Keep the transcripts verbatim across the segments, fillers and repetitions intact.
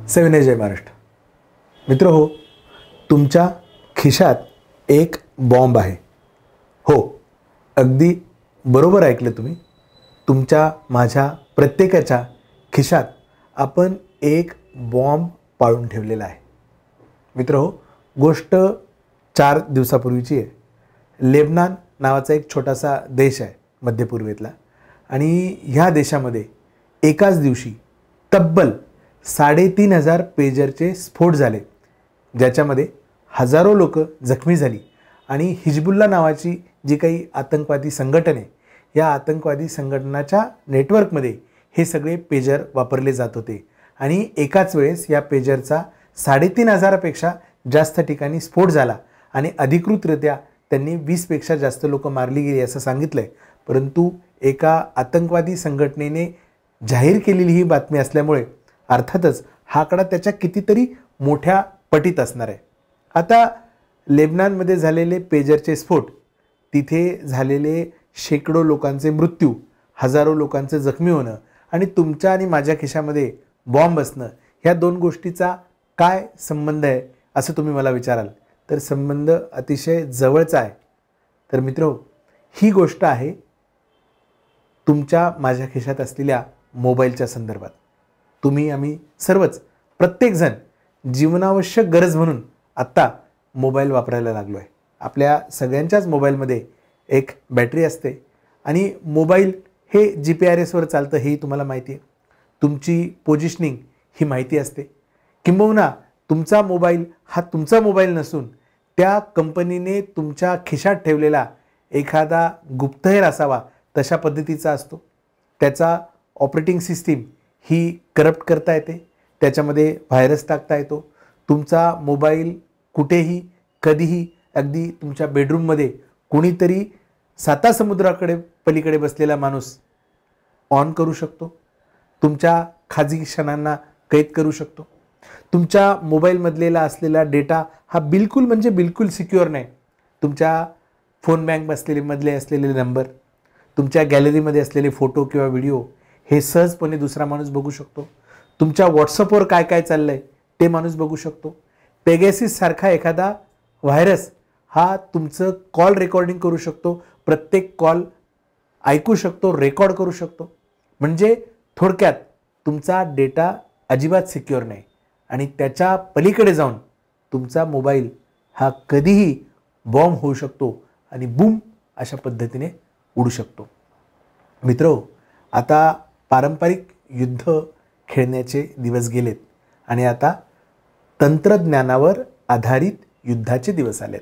सविनय जय महाराष्ट्र. मित्र हो, तुमच्या खिशात एक बॉम्ब आहे. हो, अगदी बरोबर ऐकलं तुम्ही. तुमच्या माझ्या प्रत्येकाच्या खिशात आपण एक बॉम्ब पाळून ठेवलेला आहे. मित्र हो, गोष्ट चार दिवसापूर्वीची आहे. लेबनान नावाचा एक छोटासा देश आहे मध्यपूर्वेतला, आणि ह्या देशामध्ये एकाच दिवशी तब्बल साडेतीन हजार पेजरचे स्फोट झाले, ज्याच्यामध्ये हजारो लोक जखमी झाली. आणि हिजबुल्ला नावाची जी काही आतंकवादी संघटना आहे, या आतंकवादी संघटनाच्या नेटवर्कमध्ये हे सगळे पेजर वापरले जात होते. आणि एकाच वेळेस या पेजरचा साडेतीन हजारापेक्षा जास्त ठिकाणी स्फोट झाला आणि अधिकृतरित्या त्यांनी वीसपेक्षा जास्त लोक मारली गेली असं सांगितलं आहे. परंतु एका आतंकवादी संघटनेने जाहीर केलेली ही बातमी असल्यामुळे अर्थातच हा आकडा त्याच्या कितीतरी मोठ्या पटीत असणार आहे. आता लेबनानमध्ये झालेले पेजरचे स्फोट, तिथे झालेले शेकडो लोकांचे मृत्यू, हजारो लोकांचं जखमी होणं आणि तुमच्या आणि माझ्या खिशामध्ये बॉम्ब असणं, ह्या दोन गोष्टीचा काय संबंध आहे असं तुम्ही मला विचाराल तर संबंध अतिशय जवळचा आहे. तर मित्रो, ही गोष्ट आहे तुमच्या माझ्या खिशात असलेल्या मोबाईलच्या संदर्भात. तुम्ही आम्ही सर्वच प्रत्येकजण जीवनावश्यक गरज म्हणून आत्ता मोबाईल वापरायला लागलो आहे. आपल्या सगळ्यांच्याच मोबाईलमध्ये एक बॅटरी असते आणि मोबाईल हे जी पी आर एसवर चालतं हेही तुम्हाला माहिती आहे. तुमची पोझिशनिंग ही माहिती असते. किंबहुना तुमचा मोबाईल हा तुमचा मोबाईल नसून त्या कंपनीने तुमच्या खिशात ठेवलेला एखादा गुप्तहेर असावा तशा पद्धतीचा असतो. त्याचा ऑपरेटिंग सिस्टीम ही करप्ट करता येते, त्याच्यामध्ये व्हायरस टाकता येतो. तुमचा मोबाईल कुठेही कधीही अगदी तुमच्या बेडरूममध्ये कोणीतरी सातासमुद्राकडे पलीकडे बसलेला माणूस ऑन करू शकतो. तुमच्या खाजगी क्षणांना कैद करू शकतो. तुमच्या मोबाईलमधलेला असलेला डेटा हा बिलकुल म्हणजे बिलकुल सिक्युअर नाही. तुमच्या फोन बँक असलेले मधले असलेले नंबर, तुमच्या गॅलरीमध्ये असलेले फोटो किंवा व्हिडिओ हे सहजपणे दुसरा माणूस बघू शकतो. तुमच्या व्हॉट्सअपवर काय काय चाललं आहे ते माणूस बघू शकतो. पेगॅसिस सारखा एखादा व्हायरस हा तुमचं कॉल रेकॉर्डिंग करू शकतो, प्रत्येक कॉल ऐकू शकतो, रेकॉर्ड करू शकतो. म्हणजे थोडक्यात तुमचा डेटा अजिबात सिक्युअर नाही आणि त्याच्या पलीकडे जाऊन तुमचा मोबाईल हा कधीही बॉम्ब होऊ शकतो आणि बूम अशा पद्धतीने उडू शकतो. मित्रो, आता पारंपरिक युद्ध खेळण्याचे दिवस गेलेत आणि आता तंत्रज्ञानावर आधारित युद्धाचे दिवस आलेत.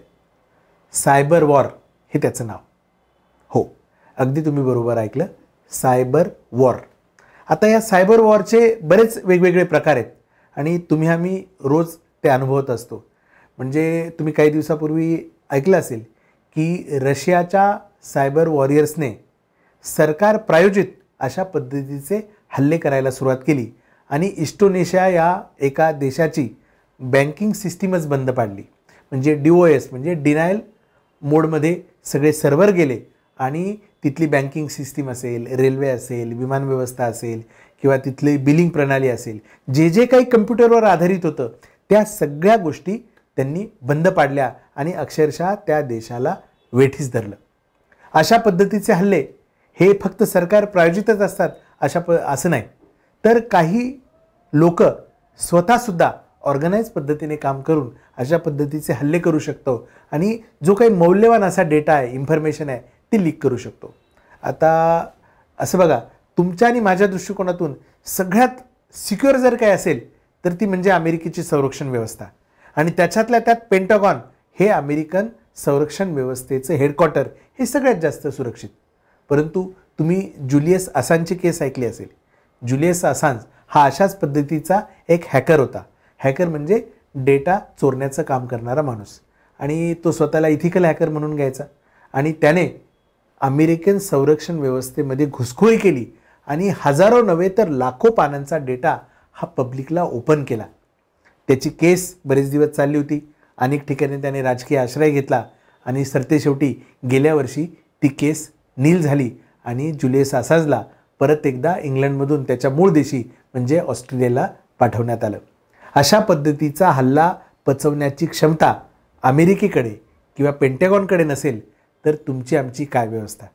सायबर वॉर हे त्याचं नाव. हो, अगदी तुम्ही बरोबर ऐकलं, सायबर वॉर. आता या सायबर वॉरचे बरेच वेगवेगळे प्रकार आहेत आणि तुम्ही आम्ही रोज ते अनुभवत असतो. म्हणजे तुम्ही काही दिवसापूर्वी ऐकलं असेल की रशियाच्या सायबर वॉरियर्सने सरकार प्रायोजित अशा पद्धतीचे हल्ले करायला सुरुवात केली आणि इस्टोनेशिया या एका देशाची बँकिंग सिस्टीमच बंद पाडली. म्हणजे डी ओ एस म्हणजे डिनायल मोडमध्ये सगळे सर्व्हर गेले आणि तिथली बँकिंग सिस्टीम असेल, रेल्वे असेल, विमान व्यवस्था असेल किंवा तिथली बिलिंग प्रणाली असेल, जे जे काही कम्प्युटरवर आधारित होतं त्या सगळ्या गोष्टी त्यांनी बंद पाडल्या आणि अक्षरशः त्या देशाला वेठीस धरलं. अशा पद्धतीचे हल्ले हे फक्त सरकार प्रायोजितच असतात अशा प असं नाही, तर काही लोक स्वतःसुद्धा ऑर्गनाइज पद्धतीने काम करून अशा पद्धतीचे हल्ले करू शकतो आणि जो काही मौल्यवान असा डेटा आहे, इन्फॉर्मेशन आहे, ती लीक करू शकतो. आता असं बघा, तुमच्या आणि माझ्या दृष्टिकोनातून सगळ्यात सिक्युअर जर काय असेल तर ती म्हणजे अमेरिकेची संरक्षण व्यवस्था आणि त्याच्यातल्या त्यात पेंटागॉन हे अमेरिकन संरक्षण व्यवस्थेचं हेडक्वार्टर हे सगळ्यात जास्त सुरक्षित. परंतु तुम्ही जुलियस असांजची केस ऐकली असेल. जुलियस असांज हा अशाच पद्धतीचा एक हॅकर होता. हॅकर म्हणजे डेटा चोरण्याचं काम करणारा माणूस, आणि तो स्वतःला इथिकल हॅकर म्हणून घ्यायचा आणि त्याने अमेरिकन संरक्षण व्यवस्थेमध्ये घुसखोरी केली आणि हजारो नव्हे तर लाखो पानांचा डेटा हा पब्लिकला ओपन केला. त्याची केस बरेच दिवस चालली होती. अनेक ठिकाणी त्याने राजकीय आश्रय घेतला आणि सरतेशेवटी गेल्या वर्षी ती केस नील झाली आणि जुलियस असांजला परत एकदा इंग्लंडमधून त्याच्या मूळ देशी म्हणजे ऑस्ट्रेलियाला पाठवण्यात आलं. अशा पद्धतीचा हल्ला पचवण्याची क्षमता अमेरिकेकडे किंवा पेंटॅगॉनकडे नसेल तर तुमची आमची काय व्यवस्था.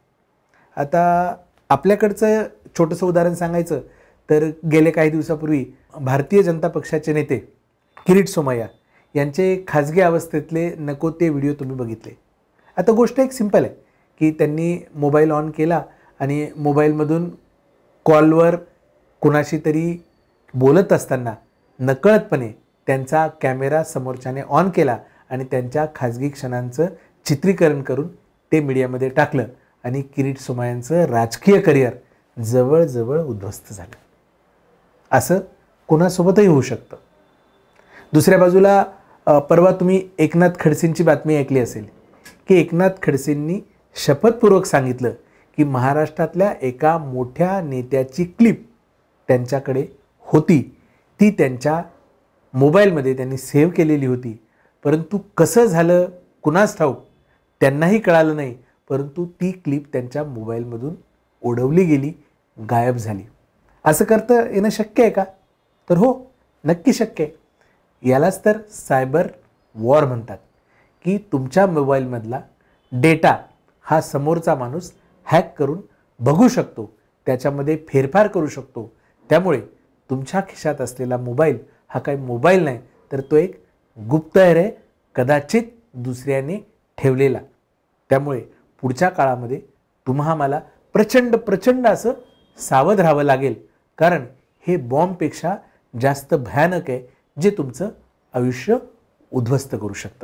आता आपल्याकडचं छोटंसं उदाहरण सांगायचं तर गेले काही दिवसापूर्वी भारतीय जनता पक्षाचे नेते किरीट सोमय्या यांचे खाजगी अवस्थेतले नको ते व्हिडिओ तुम्ही बघितले. आता गोष्ट एक सिंपल आहे की त्यांनी मोबाईल ऑन केला आणि मोबाईलमधून कॉलवर कुणाशी तरी बोलत असताना नकळतपणे त्यांचा कॅमेरा समोरच्याने ऑन केला आणि त्यांच्या खाजगी क्षणांचं चित्रीकरण करून ते मीडियामध्ये टाकलं आणि किरीट सोमय्यांचं राजकीय करिअर जवळजवळ उद्ध्वस्त झालं. असं कोणासोबतही होऊ शकतं. दुसऱ्या बाजूला परवा तुम्ही एकनाथ खडसेंची बातमी ऐकली असेल की एकनाथ खडसेंनी शपथपूर्वक सांगितलं की महाराष्ट्रातल्या एका मोठ्या नेत्याची क्लिप त्यांच्याकडे होती, ती त्यांच्या मोबाईलमध्ये त्यांनी सेव्ह केलेली होती. परंतु कसं झालं कुणास ठाऊक, त्यांनाही कळालं नाही. परंतु ती क्लिप त्यांच्या मोबाईलमधून उडवली गेली, गायब झाली. असं करता येणं शक्य आहे का? तर हो, नक्की शक्य आहे. यालाच तर सायबर वॉर म्हणतात की तुमच्या मोबाईलमधला डेटा हा समोरचा माणूस हॅक करून बघू शकतो, त्याच्यामध्ये फेरफार करू शकतो. त्यामुळे तुमच्या खिशात असलेला मोबाईल हा काही मोबाईल नाही तर तो एक गुप्तहेर आहे, कदाचित दुसऱ्याने ठेवलेला. त्यामुळे पुढच्या काळामध्ये तुम्हा मला प्रचंड प्रचंड असं सावध राहावं लागेल, कारण हे बॉम्बपेक्षा जास्त भयानक आहे जे तुमचं आयुष्य उद्ध्वस्त करू शकतं.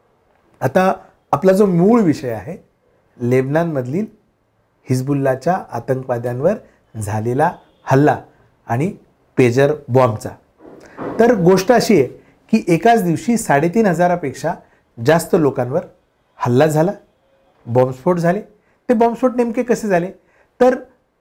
आता आपला जो मूळ विषय आहे लेबनॉनमधील हिजबुल्लाच्या आतंकवाद्यांवर झालेला हल्ला आणि पेजर बॉम्बचा. तर गोष्ट अशी आहे की एकाच दिवशी साडेतीन हजारापेक्षा जास्त लोकांवर हल्ला झाला, बॉम्बस्फोट झाले. ते बॉम्बस्फोट नेमके कसे झाले तर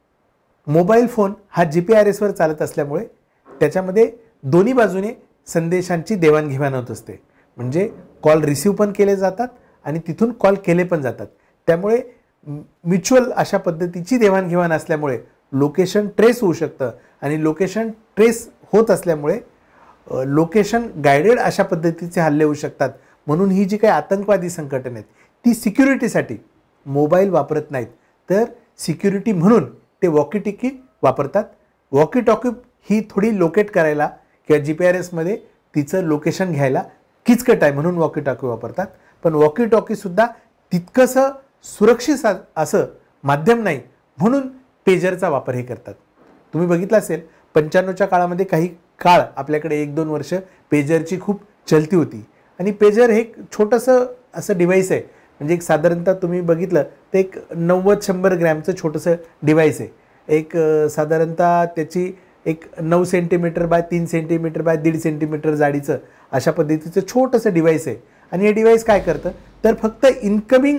मोबाईल फोन हा जी पी आर एसवर चालत असल्यामुळे त्याच्यामध्ये दोन्ही बाजूने संदेशांची देवाणघेवाण होत असते. म्हणजे कॉल रिसीव पण केले जातात आणि तिथून कॉल केले पण जातात. त्यामुळे म्युच्युअल अशा पद्धतीची देवाणघेवाण असल्यामुळे लोकेशन ट्रेस होऊ शकतं आणि लोकेशन ट्रेस होत असल्यामुळे लोकेशन गायडेड अशा पद्धतीचे हल्ले होऊ शकतात. म्हणून ही जी काही आतंकवादी संघटना आहेत ती सिक्युरिटीसाठी मोबाईल वापरत नाहीत, तर सिक्युरिटी म्हणून ते वॉकी टॉकी वापरतात. वॉकी टॉकी ही थोडी लोकेट करायला किंवा जी पी आर एसमध्ये तिचं लोकेशन घ्यायला किचकट आहे म्हणून वॉकी टॉकी वापरतात. पण वॉकी टॉकीसुद्धा तितकंसं सुरक्षित असं माध्यम नाही म्हणून पेजरचा वापर हे करतात. तुम्ही बघितलं असेल पंच्याण्णवच्या काळामध्ये काही काळ आपल्याकडे एक दोन वर्ष पेजरची खूप चलती होती आणि पेजर हे एक छोटंसं असं डिव्हाइस आहे. म्हणजे एक साधारणतः तुम्ही बघितलं तर एक नव्वद शंभर ग्रॅमचं छोटंसं डिव्हाइस आहे. एक साधारणतः त्याची एक नऊ सेंटीमीटर बाय तीन सेंटीमीटर बाय दीड सेंटीमीटर जाडीचं अशा पद्धतीचं छोटंसं डिव्हाइस आहे. आणि हे डिव्हाइस काय करतं तर फक्त इन्कमिंग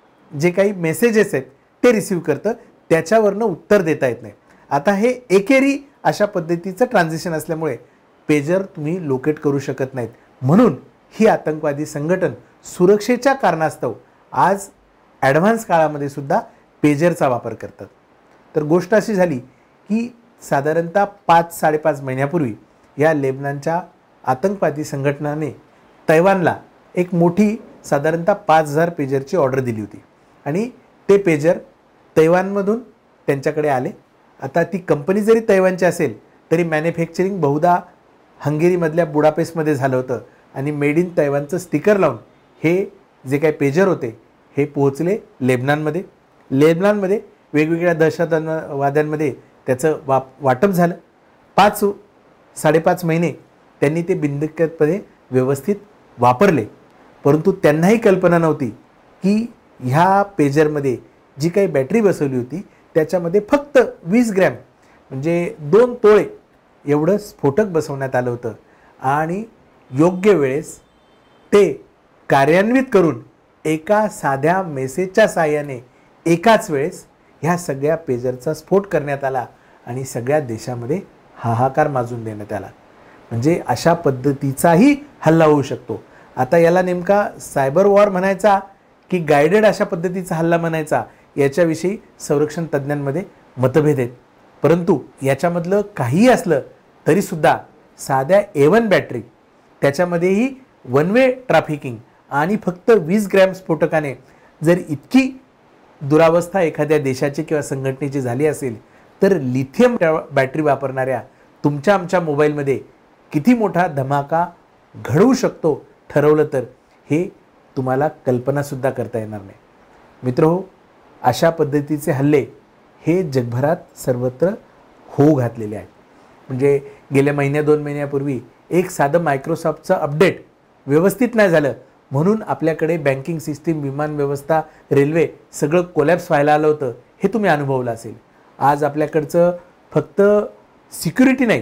जे काही मेसेजेस आहेत ते रिसीव्ह करतं, त्याच्यावरनं उत्तर देता येत नाही. आता हे एकेरी अशा पद्धतीचं ट्रान्झिशन असल्यामुळे पेजर तुम्ही लोकेट करू शकत नाहीत. म्हणून ही आतंकवादी संघटन सुरक्षेच्या कारणास्तव आज ॲडव्हान्स काळामध्ये सुद्धा पेजरचा वापर करतात. तर गोष्ट अशी झाली की साधारणतः पाच साडेपाच महिन्यापूर्वी या लेबनॉनच्या आतंकवादी संघटनाने तैवानला एक मोठी साधारणतः पाच हजार पेजरची ऑर्डर दिली होती आणि ते पेजर तैवानमधून त्यांच्याकडे आले. आता ती कंपनी जरी तैवानची असेल तरी मॅन्युफॅक्चरिंग बहुधा हंगेरीमधल्या बुडापेस्टमध्ये झालं होतं आणि मेड इन तैवानचं स्टिकर लावून हे जे काही पेजर होते हे पोहोचले लेबनॉनमध्ये. लेबनॉनमध्ये वेगवेगळ्या दहशतवाद्यांमध्ये त्याचं वा वाटप झालं. पाच साडेपाच महिने त्यांनी ते बिनदिक्कतपणे व्यवस्थित वापरले. परंतु त्यांनाही कल्पना नव्हती की ह्या पेजरमध्ये जी काही बॅटरी बसवली होती त्याच्यामध्ये फक्त वीस ग्रॅम म्हणजे दोन तोळे एवढं स्फोटक बसवण्यात आलं होतं आणि योग्य वेळेस ते कार्यान्वित करून एका साध्या मेसेजच्या साहाय्याने एकाच वेळेस ह्या सगळ्या पेजरचा स्फोट करण्यात आला आणि सगळ्या देशामध्ये हाहाकार माजून देण्यात आला. म्हणजे अशा पद्धतीचाही हल्ला होऊ शकतो. आता याला नेमका सायबर वॉर म्हणायचा की गायडेड अशा पद्धतीचा हल्ला म्हणायचा याच्याविषयी संरक्षण तज्ज्ञांमध्ये मतभेद आहेत. परंतु याच्यामधलं काहीही असलं तरीसुद्धा साध्या ए वन बॅटरी, त्याच्यामध्येही वन वे ट्रॅफिकिंग आणि फक्त वीस ग्रॅम स्फोटकाने जर इतकी दुरावस्था एखाद्या देशाची किंवा संघटनेची झाली असेल, तर लिथियम बॅटरी वापरणाऱ्या तुमच्या आमच्या मोबाईलमध्ये किती मोठा धमाका घडवू शकतो ठरवलं तर हे तुम्हाला कल्पनासुद्धा करता येणार नाही. मित्रहो, अशा पद्धतीचे हल्ले हे जगभरात सर्वत्र होऊ घातलेले आहेत. म्हणजे गेल्या महिन्या दोन महिन्यापूर्वी एक साधं मायक्रोसॉफ्टचं अपडेट व्यवस्थित नाही झालं म्हणून आपल्याकडे बँकिंग सिस्टीम, विमान व्यवस्था, रेल्वे सगळं कोलॅप्स व्हायला आलं होतं, हे तुम्ही अनुभवलं असेल. आज आपल्याकडचं फक्त सिक्युरिटी नाही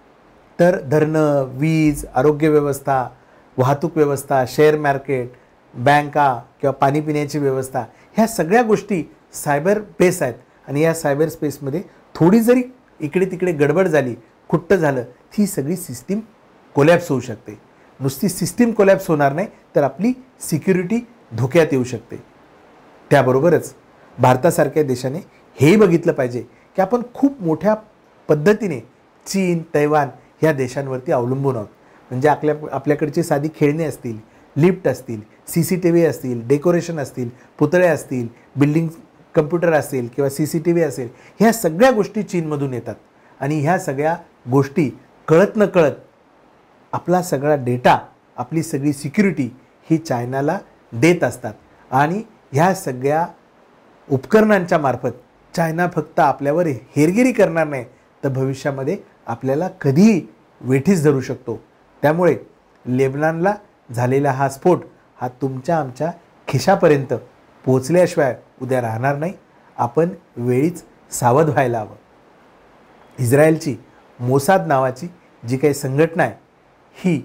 तर धरणं, वीज, आरोग्य व्यवस्था, वाहतूक व्यवस्था, शेअर मार्केट, बँका किंवा पाणी पिण्याची व्यवस्था, ह्या सगळ्या गोष्टी सायबर बेस आहेत. आणि या सायबर स्पेसमध्ये थोडी जरी इकडे तिकडे गडबड झाली, खुट्ट झालं, ती सगळी सिस्टीम कोलॅप्स होऊ शकते. नुसती सिस्टीम कोलॅप्स होणार नाही तर आपली सिक्युरिटी धोक्यात येऊ शकते. त्याबरोबरच भारतासारख्या देशाने हेही बघितलं पाहिजे की आपण खूप मोठ्या पद्धतीने चीन, तैवान ह्या देशांवरती अवलंबून आहोत. म्हणजे आपल्या आपल्याकडची साधी खेळणी असतील, लिफ्ट असतील, सी सी टी व्ही असतील, डेकोरेशन असतील, पुतळे असतील, बिल्डिंग कम्प्युटर असेल किंवा सी सी टी व्ही असेल, ह्या सगळ्या गोष्टी चीनमधून येतात. आणि ह्या सगळ्या गोष्टी कळत न कळत आपला सगळा डेटा, आपली सगळी सिक्युरिटी ही चायनाला देत असतात. आणि ह्या सगळ्या उपकरणांच्या मार्फत चायना फक्त आपल्यावर हेरगिरी करणार नाही तर भविष्यामध्ये आपल्याला कधीही वेठीस धरू शकतो. त्यामुळे लेबनॉनला झालेला हा स्फोट हा तुमच्या आमच्या खिशापर्यंत पोचल्याशिवाय उद्या राहणार नाही. आपण वेळीच सावध व्हायला हवं. इस्रायलची मोसाद नावाची जी काही संघटना आहे, ही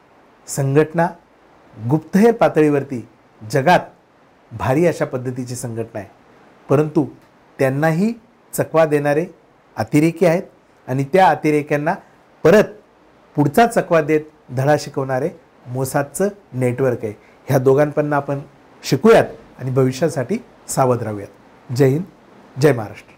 संघटना गुप्तहेर पातळीवरती जगात भारी अशा पद्धतीची संघटना आहे. परंतु त्यांनाही चकवा देणारे अतिरेकी आहेत आणि त्या अतिरेक्यांना परत पुढचा चकवा देत धडा शिकवणारे मोसादचं नेटवर्क आहे. ह्या दोघांपैकी आपण शिकूयात आणि भविष्यासाठी सावध राहूयात. जय हिंद, जय महाराष्ट्र.